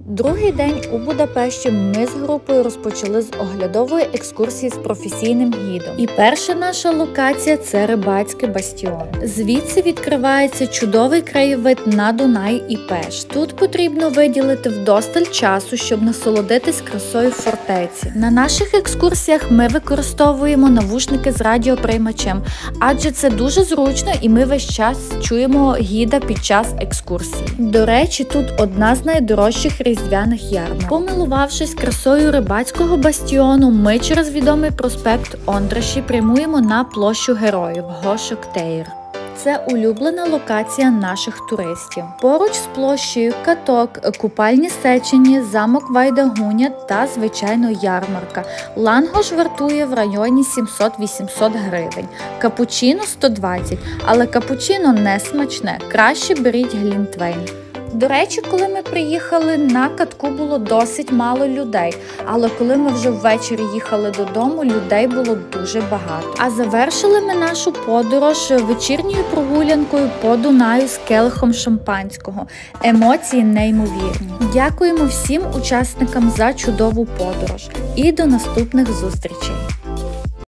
Другий день у Будапешті ми з групою розпочали з оглядової екскурсії з професійним гідом. І перша наша локація – це Рибацький бастіон. Звідси відкривається чудовий краєвид на Дунай і Пеш. Тут потрібно виділити вдосталь часу, щоб насолодитись красою фортеці. На наших екскурсіях ми використовуємо навушники з радіоприймачем, адже це дуже зручно і ми весь час чуємо гіда під час екскурсії. До речі, тут одна з найдорожчих різдвяних ярмарок. Помилувавшись красою Рибацького бастіону, ми через відомий проспект Ондраші прямуємо на площу Героїв – Гошок-Тейр. Це улюблена локація наших туристів. Поруч з площею каток, купальні Сечені, замок Вайдагуня та, звичайно, ярмарка. Лангош вартує в районі 700-800 гривень, капучино – 120, але капучино не смачне, краще беріть глінтвейн. До речі, коли ми приїхали, на катку було досить мало людей, але коли ми вже ввечері їхали додому, людей було дуже багато. А завершили ми нашу подорож вечірньою прогулянкою по Дунаю з келихом шампанського. Емоції неймовірні. Дякуємо всім учасникам за чудову подорож і до наступних зустрічей!